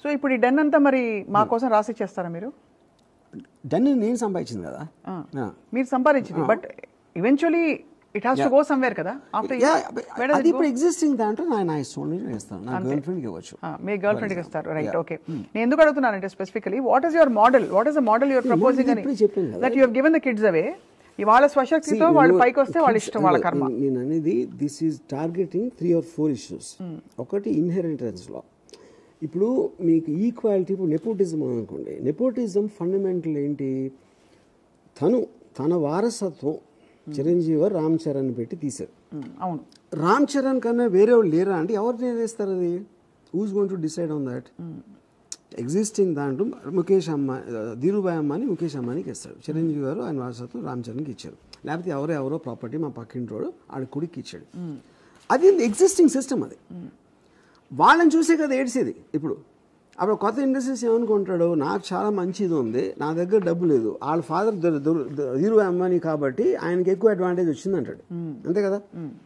So ఇప్పుడు ఈ den అంతా మరి మా కోసం రాసి చేస్తారా మీరు? డెన్ నేను సంపాదించింది కదా, మీరు సంపాదించింది, but eventually it has to go somewhere కదా. అది ఇప్పుడు ఎగ్జిస్టింగ్ దాంట్లో నా ఇష్టం చేస్తాను, నా గర్ల్ ఫ్రెండ్కి ఇవ్వచ్చు. మీ గర్ల్ ఫ్రెండ్కి ఇస్తారు, రైట్. ఓకే, నేను ఎందుకు అడుగుతున్నానంటే specifically what is your model, what is the model your proposing అని, that you have given the kids away. ఇవాళ స్వశక్తితో వాళ్ళు పైకి వస్తే వాళ్ళ ఇష్టం, వాళ్ళ కర్మ. నేను అనేది this is targeting 3 or 4 issues. ఒకటి ఇన్హెరిటెన్స్ లో. ఇప్పుడు మీకు ఈక్వాలిటీ, ఇప్పుడు నెపోటిజం అనుకోండి, నెపోటిజం ఫండమెంటల్ ఏంటి? తన వారసత్వం చిరంజీవి గారు రామ్ చరణ్ పెట్టి తీశారు. అవును, రామ్ చరణ్ కన్నా వేరే వాళ్ళు లేరా అంటే ఎవరు నిర్ణయిస్తారు? అది who's going to decide on that? Existing దాంట్లో ముఖేష్ ధీరుభాయ్ అమ్మాని ముఖేష్ అమ్మానికి ఇస్తాడు, చిరంజీవి గారు ఆయన వారసత్వం రామ్ చరణ్కి ఇచ్చారు. లేకపోతే ఎవరో ప్రాపర్టీ మా పక్కింటోడు ఆడి కొడుకు ఇచ్చాడు. అది ఎగ్జిస్టింగ్ సిస్టమ్. అది వాళ్ళని చూసే కదా ఏడ్చేది. ఇప్పుడు అప్పుడు కొత్త ఇండస్ట్రీస్ ఏమనుకుంటాడు, నాకు చాలా మంచిది ఉంది, నా దగ్గర డబ్బు లేదు, వాళ్ళ ఫాదర్ ధీరుభాయ్ అమ్మాని కాబట్టి ఆయనకి ఎక్కువ అడ్వాంటేజ్ వచ్చింది అంటాడు. అంతే కదా.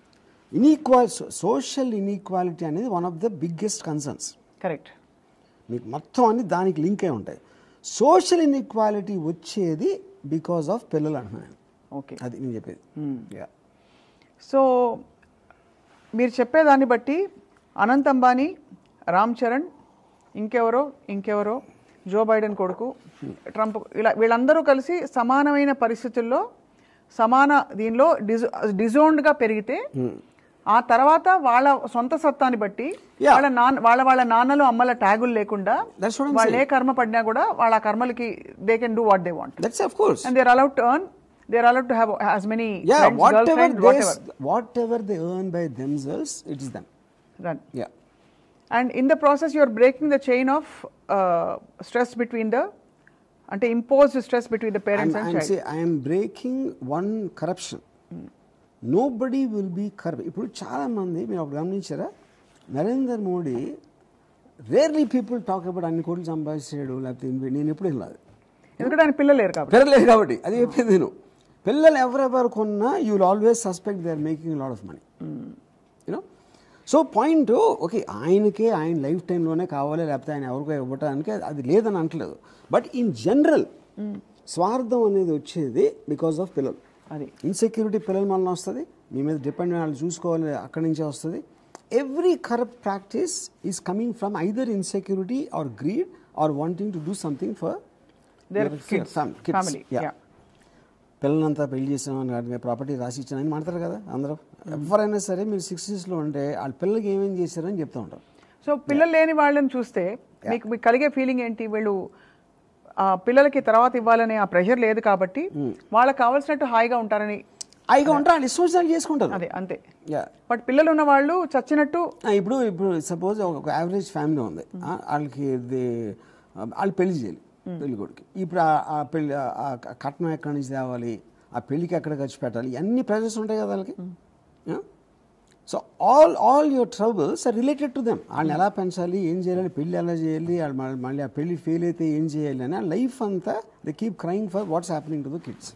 సోషల్ ఇన్ఈక్వాలిటీ అనేది one of the biggest concerns. Correct. మీకు మొత్తం అన్ని దానికి లింక్ అయి ఉంటాయి. సోషల్ ఇన్ఈక్వాలిటీ వచ్చేది బికాస్ ఆఫ్ పిల్లలు అంటున్నాను. ఓకే, అది నేను చెప్పేది. సో మీరు చెప్పేదాన్ని బట్టి అనంత్ అంబానీ, రామ్ చరణ్, ఇంకెవరో జో బైడెన్ కొడుకు ట్రంప్, ఇలా వీళ్ళందరూ కలిసి సమానమైన పరిస్థితుల్లో దీనిలో డిజోన్డ్గా పెరిగితే ఆ తర్వాత వాళ్ళ సొంత సత్తాన్ని బట్టి వాళ్ళ నాన్నలు అమ్మల ట్యాగులు లేకుండా వాళ్ళు ఏ కర్మ పడినా కూడా వాళ్ళ కర్మలకి they can do what they want. That's of course. And they're allowed to earn. They're allowed to have as many friends, girlfriends, whatever they earn by themselves, it is them. Right. Yeah. And in the process, you are breaking the chain of stress between the, imposed stress between the parents and child. I am breaking one corruption. Nobody will be corrupt. ఇప్పుడు చాలా మంది మీరు గమనించారా, Narendra Modi rarely people talk about అన్ని కోట్లు సంపాదించాడు లేకపోతే నేను ఎప్పుడు వెళ్ళాలి, ఎందుకంటే ఆయన పిల్లలు లేరు కాబట్టి అది చెప్పింది నేను. పిల్లలు ఎవరెవరు కొన్నా you will always suspect they are making lot of money, you know. So point, okay ఆయనకే ఆయన లైఫ్ టైంలోనే కావాలి లేకపోతే ఆయన ఎవరికో ఇవ్వటానికి అది లేదని అంటలేదు. బట్ ఇన్ జనరల్ స్వార్థం అనేది వచ్చేది బికాస్ ఆఫ్ పిల్లలు. అది ఇన్సెక్యూరిటీ పిల్లల వలన వస్తుంది, మీ మీద డిపెండ్ వాళ్ళు చూసుకోవాలి అక్కడి నుంచే వస్తుంది. Every corrupt practice is coming from either insecurity or greed or wanting to do something for their kids, family. Yeah. పిల్లలంతా పెళ్లి చేసామని ప్రాపర్టీ రాసి ఇచ్చానని మాట్లాడతారు కదా అందరూ. ఎవరైనా సరే మీరు 60s ఉంటే వాళ్ళ పిల్లలకి ఏమేం చేశారని చెప్తూ ఉంటారు. సో పిల్లలు లేని వాళ్ళని చూస్తే మీకు కలిగే ఫీలింగ్ ఏంటి? వీళ్ళు పిల్లలకి తర్వాత ఇవ్వాలనే ఆ ప్రెషర్ లేదు కాబట్టి వాళ్ళకి కావాల్సినట్టు హాయిగా ఉంటారని, హాయిగా ఉంటారు, వాళ్ళు ఇష్టం చేసుకుంటారు. అదే అంతే. బట్ పిల్లలు ఉన్న వాళ్ళు చచ్చినట్టు. ఇప్పుడు సపోజ్ ఒక యావరేజ్ ఫ్యామిలీ ఉంది, వాళ్ళకి వాళ్ళు పెళ్లి చేయాలి పెళ్ళికొడుకి. ఇప్పుడు ఆ పెళ్లి కట్నం ఎక్కడి నుంచి తేవాలి, ఆ పెళ్లికి ఎక్కడ ఖర్చు పెట్టాలి, అన్ని ప్రెషర్స్ ఉంటాయి కదా వాళ్ళకి. So all your troubles are related to them. వాళ్ళని ఎలా పెంచాలి, ఏం చేయాలి, పెళ్ళి ఎలా చేయాలి, వాళ్ళు మళ్ళీ ఆ పెళ్లి ఫెయిల్ అయితే ఏం చేయాలి అని లైఫ్ అంతా they keep crying for what's happening to the kids.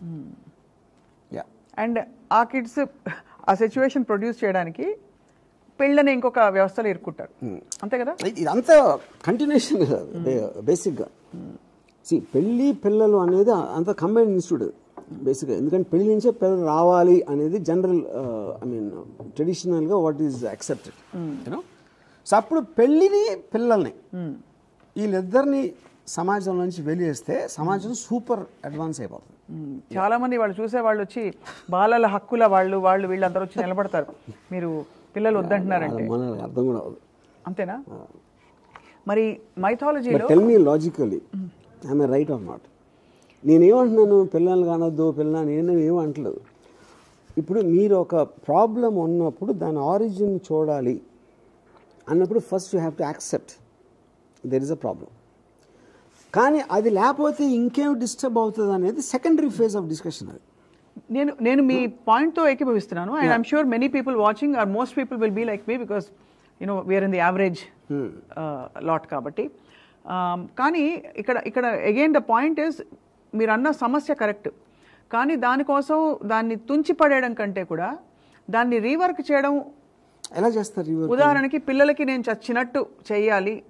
And ఆ కిడ్స్ ఆ సిచ్యువేషన్ ప్రొడ్యూస్ చేయడానికి పెళ్ళని ఇంకొక వ్యవస్థలో ఇరుక్కుంటారు, అంతే కదా. ఇదంతా కంటిన్యూషన్ బేసిక్గా. పెళ్ళి పిల్లలు అనేది అంత కంబైన్డ్ ఇన్స్టిట్యూట్ బేసిక్గా. ఎందుకంటే పెళ్లి నుంచే పిల్లలు రావాలి అనేది జనరల్ ట్రెడిషనల్గా what is accepted, you know. So అప్పుడు పెళ్ళిని పిల్లల్ని వీళ్ళిద్దరిని సమాజం నుంచి వెలివేస్తే సమాజం సూపర్ అడ్వాన్స్ అయిపోతుంది. చాలా మంది వాళ్ళు చూసే వాళ్ళు వచ్చి బాలల హక్కుల వాళ్ళు వీళ్ళందరూ వచ్చి నిలబడతారు, మీరు పిల్లలు వద్దంటున్నారంటే. అర్థం కూడా అవ్వదు, అంతేనా? మరి మైథాలజీలో tell me logically I'm right or not? నేనేమంటున్నాను, పిల్లలు కానొద్దు నేను ఏమంటలేదు. ఇప్పుడు మీరు ఒక ప్రాబ్లం ఉన్నప్పుడు దాని ఆరిజిన్ చూడాలి అన్నప్పుడు first you have to accept there is a problem. కానీ అది లేకపోతే ఇంకేం డిస్టర్బ్ అవుతుంది అనేది సెకండరీ ఫేజ్ ఆఫ్ డిస్కషన్. అది నేను మీ పాయింట్తో ఏకీభవిస్తున్నాను. And I'm sure many people watching are most people will be like me because we're in the average lot కాబట్టి. కానీ ఇక్కడ అగైన్ ద పాయింట్ ఇస్, మీరు అన్న సమస్య కరెక్ట్, కానీ దానికోసం దాన్ని తుంచి పడేయడం కంటే కూడా దాన్ని రీవర్క్ చేయడం ఎలా చేస్తారు? ఉదాహరణకి పిల్లలకి నేను చచ్చినట్టు చెయ్యాలి,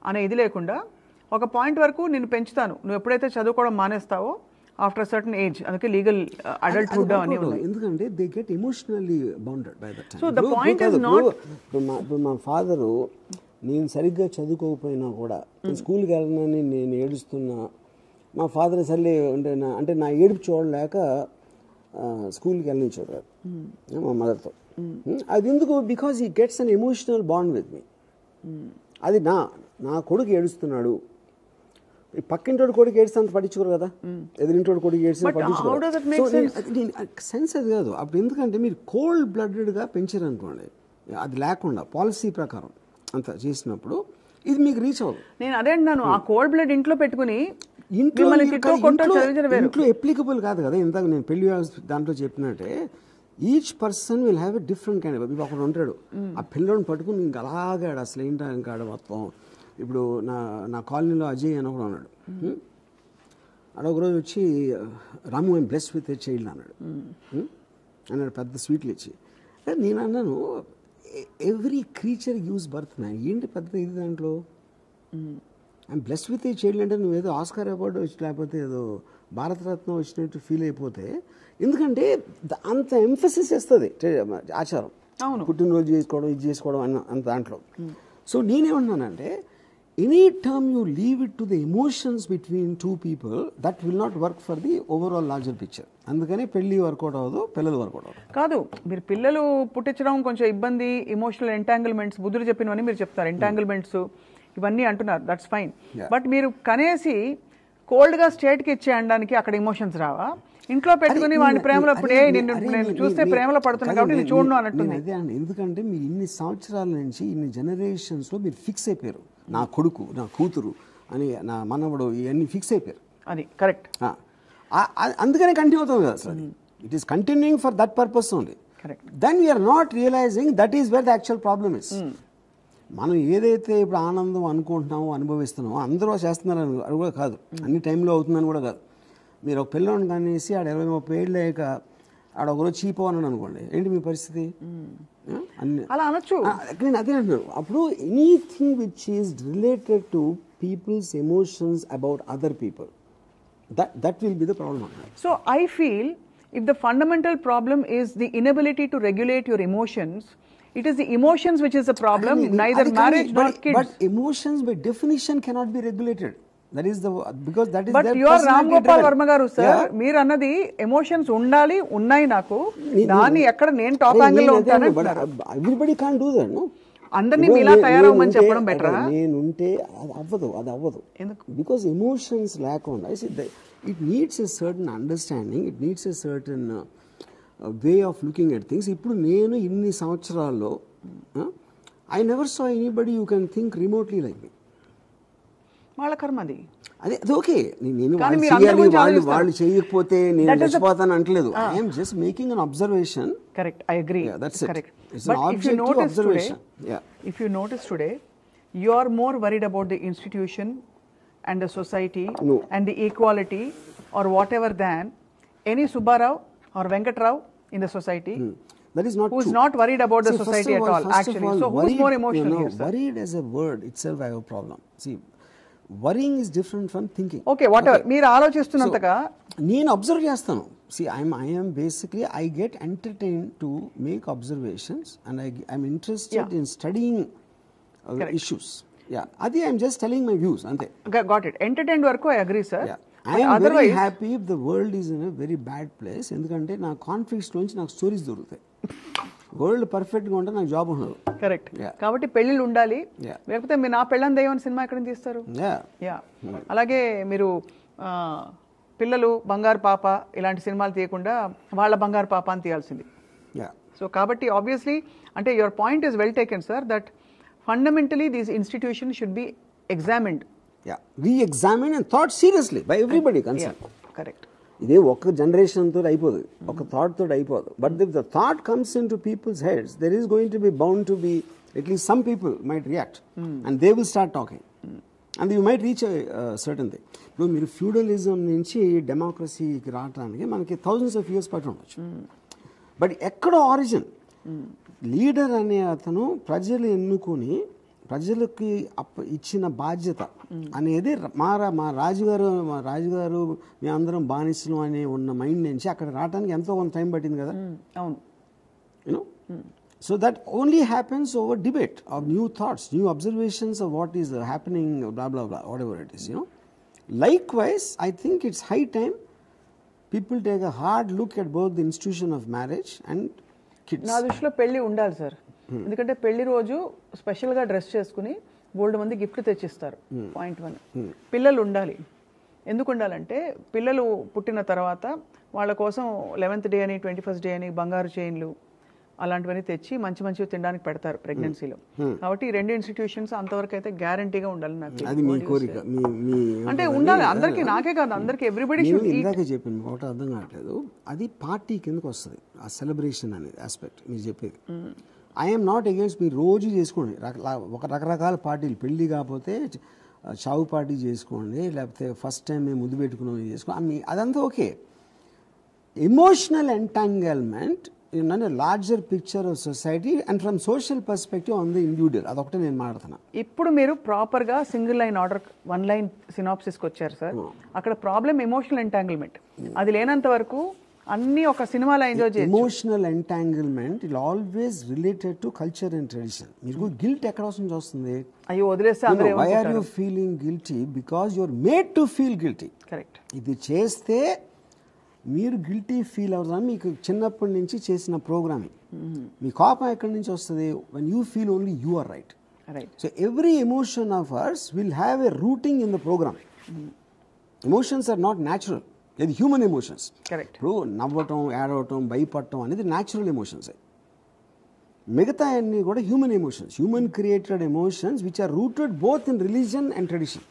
అనే ఇది లేకుండా ఒక పాయింట్ వరకు నేను పెంచుతాను, నువ్వు ఎప్పుడైతే చదువుకోవడం మానేస్తావో ఆఫ్టర్ సర్టన్ ఏజ్, అందుకే లీగల్ అడల్ట్హుడ్ అని ఉన్నాయి. ఎందుకంటే they get emotionally bounded by that time. So the point is not, మా ఫాదరు నేను సరిగ్గా చదువుకోకపోయినా కూడా స్కూల్కి వెళ్ళనని నేను ఏడుస్తున్నా, మా ఫాదర్ సర్లే అంటే నా ఏడుపు చూడలేక స్కూల్కి వెళ్ళనిచ్చాడు మా మదర్తో. అది ఎందుకు? Because he gets an emotional bond with me. అది నా కొడుకు ఏడుస్తున్నాడు, పక్కింటోడు కొడుకు ఏడిస్తే అంత పట్టించుకోరు కదా, ఎదురింటోడు కొడుకు ఏడిస్తే పట్టించుకోరు. సెన్స్ అది కాదు అప్పుడు. ఎందుకంటే మీరు కోల్డ్ బ్లడెడ్గా పెంచారు అనుకోండి, అది లేకుండా పాలసీ ప్రకారం అంత చేసినప్పుడు ఇది మీకు రీచ్ అవ్వదు. నేను అదే అంటున్నాను, ఆ కోల్డ్ బ్లడ్ ఇంట్లో పెట్టుకుని ఇంట్లో అప్లికబుల్ కాదు కదా. ఇందాక నేను పెళ్లి దాంట్లో చెప్పినట్టే each person will have a different kind. ఇప్పుడు ఒకడు ఉంటాడు, ఆ పిల్లోని పట్టుకుని ఇంకా అలాగాడు అసలు ఏంటో ఇంకా మొత్తం. ఇప్పుడు నా కాలనీలో అజయ్ అని ఒకడు ఉన్నాడు. ఒకరోజు వచ్చి Ramu I'm blessed with a child అన్నాడు పెద్ద స్వీట్లు ఇచ్చి. నేను అన్నాను every creature gives birth man, ఏంటి పెద్ద ఇది దాంట్లో I'm blessed with a child అంటే నువ్వేదో ఆస్కార్ అవార్డు వచ్చి లేకపోతే ఏదో భారతరత్న వచ్చినట్టు ఫీల్ అయిపోతే, ఎందుకంటే అంత ఎంఫసిస్ ఇస్తుంది ఆచారం, పుట్టినరోజు చేసుకోవడం ఇది చేసుకోవడం అంత దాంట్లో. సో నేనేమన్నానంటే any term you leave it to the emotions between two people, that will not work for the overall larger picture. అందుకని పెళ్లి వర్కౌట్ అవ్వదు, పిల్లలు వర్కౌట్ అవ్వదు. కాదు, మీరు పిల్లలు పుట్టించడం కొంచెం ఇబ్బంది, ఎమోషనల్ ఎంటాంగిల్మెంట్స్, బుద్ధుడు చెప్పినవన్నీ మీరు చెప్తారు, ఎంటాంగిల్మెంట్స్ ఇవన్నీ అంటున్నారు, దట్స్ ఫైన్. బట్ మీరు కనేసి కోల్డ్గా స్టేట్కి ఇచ్చే అనడానికి అక్కడ ఎమోషన్స్ రావా? ఇంట్లో పెట్టుకుని వాడిని ప్రేమలో ఇప్పుడే నేను చూస్తే ప్రేమలో పడుతున్నా కాబట్టి నేను చూడను అన్నట్టుంది. అదే అండి, ఎందుకంటే మీరు ఇన్ని సంవత్సరాల నుంచి ఇన్ని జనరేషన్స్లో మీరు ఫిక్స్ అయిపోయారు, నా కొడుకు నా కూతురు అని నా మనవడు ఇవన్నీ ఫిక్స్ అయిపోయారు. అది కరెక్ట్. అందుకనే కంటిన్యూ అవుతుంది కదా sir. It is continuing for that purpose only. Correct. Then we're not realizing that is where the actual problem is. మనం ఏదైతే ఇప్పుడు ఆనందం అనుకుంటున్నామో అనుభవిస్తున్నామో అందరూ చేస్తున్నారని అది కూడా కాదు, అన్ని టైంలో అవుతుందని కూడా కాదు. మీరు ఒక పిల్లని కానేసి ఆడ 20-30 ఏళ్ళు అయ్యాక ఆడ ఒకరోజు చీపో అన్నాడు అనుకోండి, ఏంటి మీ పరిస్థితి? అన్ని అలా అనొచ్చు. నేను అదే అంటున్నాను. అప్పుడు anything which is related to people's emotions about other people, that will be the problem. So I feel if the fundamental problem is the inability to regulate your emotions, it is the emotions which is the problem, neither marriage nor kids. But emotions by definition cannot be regulated. That is the, because that is but their you are Ram personality Gopal driven. Varma garu sir, meer annadi emotions undali unnai naku dani ekkada nen top angle lo untanu. But everybody can't do that, no? అందరినీ మీలా తయారవమని చెప్పడం బెటరా? నేనుంటే అది అవ్వదు ఎందుకు? Because emotions లేకుండా it needs a certain understanding, it needs a certain way of looking at things. ఇప్పుడు నేను ఇన్ని సంవత్సరాల్లో I never saw anybody you can think remotely like me. వాళ్ళ కర్మ అది. అది ఓకే, నేను వాళ్ళు చేయకపోతే నేను చచ్చిపోతాను అంటలేదు. I'm just making an observation. Correct, I agree. That's correct. It's an objective observation. If you notice today, you are more worried about the institution and the society and the equality or whatever than any Subbarao or Venkatrao in the society. That is not who is true. not worried about the society at all, actually. So who is more emotional here, sir? Worried as a word itself I have a problem. See, worrying is different from thinking. Okay, whatever. మీరు ఆలోచిస్తున్నంతగా నేను observe చేస్తాను. See, I am basically, I get entertained to make observations and I'm interested in studying issues. Yeah, adi I'm just telling my views ante. Got it. Entertained వరకు I agree, sir. Yeah. I am very happy if the world is in a very bad place, ఎందుకంటే నా conflicts నుంచి నాకు stories దొరుకుతాయి. World perfect గా ఉంటే నాకు job ఉండదు. కరెక్ట్. కాబట్టి పెళ్ళిళ్ళు ఉండాలి, లేకపోతే మీరు నా పెళ్ళని దయ్యం సినిమా ఎక్కడ తీస్తారు? యా. అలాగే మీరు పిల్లలు బంగారు పాప ఇలాంటి సినిమాలు తీయకుండా వాళ్ళ బంగారు పాప అని తీయాల్సింది. సో కాబట్టి ఆబ్వియస్లీ అంటే your point is well taken sir, that fundamentally these institution should be examined. Re-examine and thought seriously by everybody concern. Correct. ఇదే ఒక జనరేషన్ తోటి అయిపోదు, ఒక థాట్ తోటి అయిపోదు. But if the thought comes into people's heads, there is going to be bound to be at least some people might react and they will start talking and you might reach certain thing. ఇప్పుడు మీరు feudalism నుంచి డెమోక్రసీకి రావడానికి మనకి thousands of years పట్టి ఉండొచ్చు. But ఎక్కడో origin leader అనే అతను ప్రజలు ఎన్నుకొని ప్రజలకి ఇచ్చిన బాధ్యత అనేది మా రాజుగారు మేమందరం బానిసలు అనే ఉన్న మైండ్ నుంచి అక్కడ రావడానికి ఎంతో కొంత టైం పట్టింది కదా. అవును. You know, so that only happens over debate of new thoughts, new observations of what is happening, blah blah blah, whatever it is, you know. Likewise, I think it's high time people take a hard look at both the institution of marriage and kids. నా దృష్టిలో పెళ్లి ఉండాలి sir. ఎందుకంటే పెళ్లి రోజు స్పెషల్గా dress చేసుకుని బోల్డ్ మంది గిఫ్ట్ తెచ్చిస్తారు. పాయింట్ 1. పిల్లలు ఉండాలి. ఎందుకు ఉండాలంటే పిల్లలు పుట్టిన తర్వాత వాళ్ళ కోసం 11th డే అని 21st డే అని బంగారు చైన్లు అలాంటివన్నీ తెచ్చి మంచివి తినడానికి పెడతారు ప్రెగ్నెన్సీలో. కాబట్టి ఈ 2 ఇన్స్టిట్యూషన్స్ అంతవరకు అయితే గ్యారంటీగా ఉండాలి. నాకు అది మీ కోరిక, అంటే ఉండాలి అందరికీ, నాకే కాదు అందరికీ, ఎవ్రీబడి షుడ్. ఇందాకే చెప్పాను ఒకటి అర్థం కావట్లేదు, అది పార్టీ కిందకు వస్తుంది ఆ సెలబ్రేషన్ అనేది ఆస్పెక్ట్ మీరు చెప్పేది. ఐఎమ్ నాట్ అగేన్స్ట్, మీరు రోజు చేసుకోండి ఒక రకరకాల పార్టీలు, పెళ్లి కాకపోతే చావు పార్టీ చేసుకోండి, లేకపోతే ఫస్ట్ టైం మేము ముద్దు పెట్టుకున్నాం చేసుకోండి, అదంతా okay. Emotional entanglement in a larger picture of society and from social perspective on the individual, అదొకటే నేను మాట్లాడుతున్నా. ఇప్పుడు మీరు ప్రాపర్గా సింగిల్ లైన్ ఆర్డర్ 1 లైన్ సినాప్సిస్కి వచ్చారు సార్. అక్కడ ప్రాబ్లం ఎమోషనల్ ఎంటాంగిల్మెంట్. అది లేనంత వరకు అన్ని ఒక సినిమాలో ఎంజాయ్ చేయొచ్చు. Emotional entanglement it always related to culture and tradition. మీకు గిల్ట్ ఎక్కడ వస్తుంది? అయ్యో వదిలేస్తే why are you feeling guilty? Because you are made to feel guilty. Correct. ఇది చేస్తే మీరు గిల్టీ ఫీల్ అవుతారని మీకు చిన్నప్పటి నుంచి చేసిన ప్రోగ్రామింగ్. మీ కోపం ఎక్కడి నుంచి వస్తుంది? When you feel only you are right. So every emotion of ours will have a routing in the program. Emotions are not natural, ఇది హ్యూమన్ ఎమోషన్స్. కరెక్ట్. ఇప్పుడు నవ్వటం, ఏడవటం, భయపడటం అనేది న్యాచురల్ ఎమోషన్స్. మిగతా అన్నీ కూడా human emotions, human created emotions which are rooted both in religion and tradition.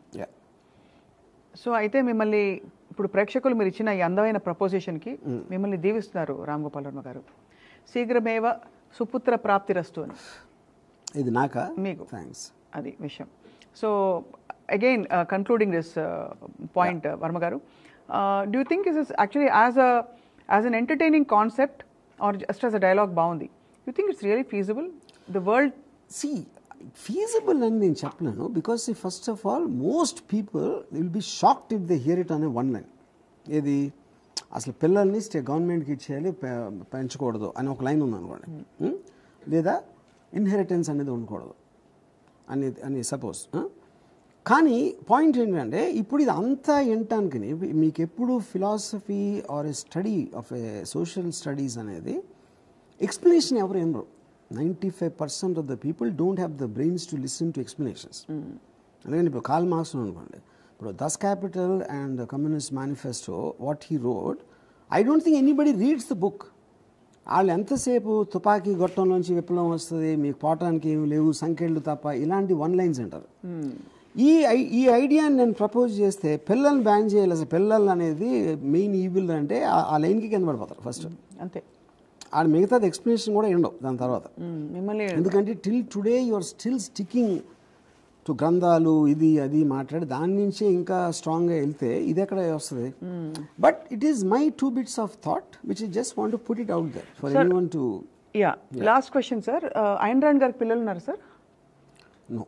So అయితే మిమ్మల్ని ఇప్పుడు ప్రేక్షకులు మీరు ఇచ్చిన ఈ అందమైన ప్రపోజిషన్కి మిమ్మల్ని దీవిస్తున్నారు రామ్ గోపాల్ వర్మ గారు. శీఘ్రమేవ సుపుత్ర ప్రాప్తిరస్తు అని. ఇది నాకా? మీకు. థ్యాంక్స్. అది విషయం. So again concluding this point Varma garu, do you think is actually as an entertaining concept or just as a dialogue బాగుంది? You think it's really feasible? The world feasible అని నేను చెప్పలేను, because first of all most people will be shocked if they hear it అనే 1 line. ఏది అసలు పిల్లల్ని గవర్నమెంట్కి ఇచ్చేయాలి, పెంచకూడదు అని ఒక లైన్ ఉందనుకోండి, లేదా ఇన్హెరిటెన్స్ అనేది ఉండకూడదు అని సపోజ్. కానీ పాయింట్ ఏంటంటే ఇప్పుడు ఇది అంతా వినటానికి మీకు ఎప్పుడు philosophy or a study of a social studies అనేది ఎక్స్ప్లెనేషన్ ఎవరు వినరు. 95% of the people don't have the brains to listen to explanations. అందుకని ఇప్పుడు కార్ల్ మార్క్స్ అనుకోండి, ఇప్పుడు Das Kapital and the Communist Manifesto, what he wrote, I don't think anybody reads the book. వాళ్ళు ఎంతసేపు తుపాకీ గొట్టంలోంచి విప్లవం వస్తుంది, మీకు పోవటానికి ఏమి లేవు, సంఖ్యలు తప్ప, ఇలాంటి 1 లైన్స్ అంటారు. ఈ ఐడియాని నేను ప్రపోజ్ చేస్తే పిల్లల్ని బ్యాన్ చేయాలి, అసలు పిల్లలు అనేది మెయిన్ ఈవిల్ అంటే ఆ లైన్కి కింద పడిపోతారు ఫస్ట్. అంతే. ఆడ మిగతాది ఎక్స్ప్లెనేషన్ కూడా ఉండవు దాని తర్వాత. ఎందుకంటే till today you are still sticking to గ్రంథాలు, ఇది అది మాట్లాడి దాని నుంచే ఇంకా స్ట్రాంగ్గా వెళ్తే ఇది ఎక్కడ వస్తుంది? But it is my 2 bits of thought which I just want to put it out there for anyone to. Last question sir, Ayn Rand గారికి పిల్లలు ఉన్నారు sir? No.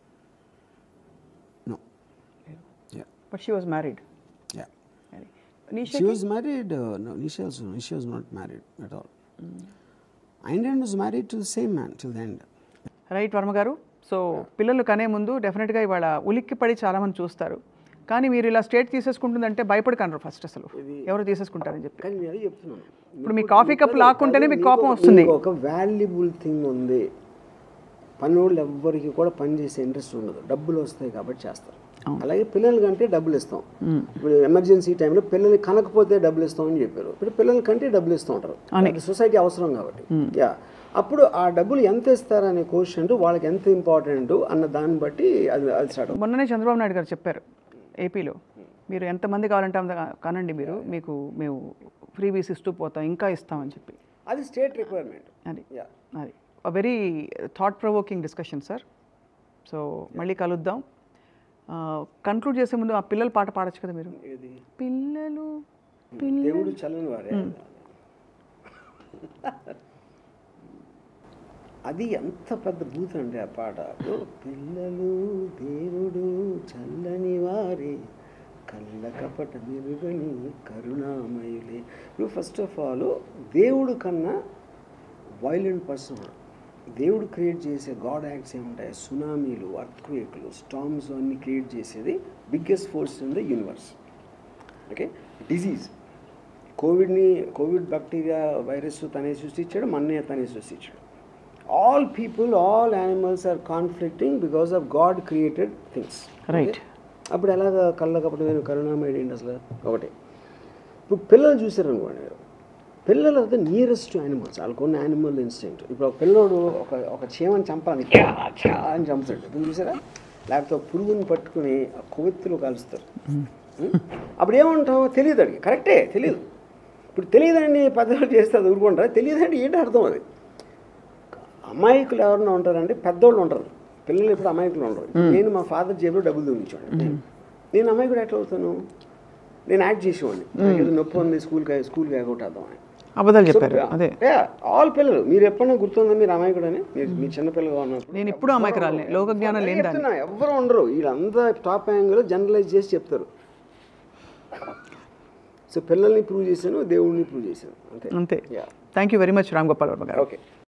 But she was married. She was married. No, Nisha was not married at all. Ayn Rand was married to the same man till the end. Right Varma garu. So పిల్లలు కనే ముందు డెఫినెట్గా ఇవాళ ఉలిక్కి పడి చాలామంది చూస్తారు, కానీ మీరు ఇలా స్టేట్ తీసేసుకుంటుందంటే భయపడకన్నారు ఫస్ట్, అసలు ఎవరు తీసేసుకుంటారని చెప్పి. ఇప్పుడు మీ కాఫీ కప్ లాక్కుంటేనే మీకు కోపం వస్తుంది. ఒక వాల్యుబుల్ థింగ్ ఉంది, పని వాళ్ళు ఎవ్వరికి కూడా పని చేసే ఇంట్రెస్ట్ ఉండదు, డబ్బులు వస్తాయి కాబట్టి చేస్తారు. అలాగే పిల్లల కంటే డబ్బులు ఇస్తాం. ఇప్పుడు ఎమర్జెన్సీ టైంలో పిల్లలకి కనకపోతే డబ్బులు ఇస్తామని చెప్పారు, ఇప్పుడు పిల్లల కంటే డబ్బులు ఇస్తూ ఉంటారు, సొసైటీ అవసరం కాబట్టి. అప్పుడు ఆ డబ్బులు ఎంత ఇస్తారనే క్వశ్చన్ వాళ్ళకి ఎంత ఇంపార్టెంట్ అన్న దాన్ని బట్టి అది స్టార్ట్. మొన్ననే చంద్రబాబు నాయుడు గారు చెప్పారు ఏపీలో, మీరు ఎంతమంది కావాలంటే అంత కానండి, మీకు మేము ఫ్రీ వీస్ ఇస్తూ పోతాం, ఇంకా ఇస్తామని చెప్పి. అది స్టేట్ రిక్వైర్మెంట్. అది very thought provoking discussion sir. So మళ్ళీ కలుద్దాం. కన్క్లూడ్ చేసే ముందు ఆ పిల్లల పాట పాడచ్చు కదా మీరు? పిల్లలు దేవుడు చల్లని వారే. అది ఎంత పెద్ద బూత్ అంటే ఆ పాట. పిల్లలు దేవుడు చల్లని వారే కళ్ళ కపట మెరుగని కరుణామయులే. ఇప్పుడు ఫస్ట్ ఆఫ్ ఆల్ దేవుడు కన్నా వైలెంట్ పర్సన్. దేవుడు క్రియేట్ చేసే గాడ్ యాక్ట్స్ ఏముంటాయి, సునామీలు, అర్త్క్వేక్లు, స్టామ్స్ అన్నీ క్రియేట్ చేసేది biggest force in the universe. Okay, disease, Covid bacteria virus తనే సృష్టించాడు, మన్నే తనే సృష్టించాడు. All people, all animals are conflicting because of God created things. Right. అప్పుడు ఎలాగ కళ్ళ కపట నేను కరుణామయుడు ఏంటి అసలు? ఒకటి. ఇప్పుడు పిల్లలు చూసారనుకోండి, పిల్లలు అయితే నియరెస్ట్ యానిమల్స్, వాళ్ళకు ఉన్న యానిమల్ ఇన్స్టింక్ట్. ఇప్పుడు ఒక పిల్లోడు ఒక చీమని చంపాలి అని చంపుతాడు, ఇప్పుడు చూసారా? లేకపోతే పురుగుని పట్టుకుని ఆ కొవ్వెత్తులు కాలుస్తారు. అప్పుడు ఏమంటాం, తెలియదు, అడిగి కరెక్టే తెలియదు. ఇప్పుడు తెలియదండి పెద్దవాళ్ళు చేస్తే అది ఊరుకుంటారా? తెలియదండి ఏంటి అర్థం? అది అమాయకులు ఎవరన్నా ఉంటారంటే పెద్దోళ్ళు ఉంటారు, పిల్లలు ఎప్పుడు అమాయకులు ఉండరు. నేను మా ఫాదర్ జేబులో డబ్బులు దొంగించాడు, నేను అమాయకుడు ఎట్లా అవుతాను? నేను యాక్ట్ చేసేవాడిని, ఏదో నొప్పి ఉంది స్కూల్కి ఎగొట్టేద్దామని. అబద్ధాలు చెప్పారు. అదే ఆల్ పిల్లలు. మీరు ఎప్పుడైనా గుర్తుందా మీరు అమాయకుడు అని? మీరు చిన్నపిల్లగా ఉన్నప్పుడు నేను ఎప్పుడు అమాయకురాలే, లోక జ్ఞానం లేని చెప్తున్నా, ఎవరు ఉండరు. వీళ్ళంతా టాప్ యాంగిల్ జనరలైజ్ చేసి చెప్తారు. సో పిల్లల్ని ప్రూవ్ చేశాను, దేవుడిని ప్రూవ్ చేశాను, అంతే. అంతే. Thank you very much Ram Gopal Varma garu. Okay.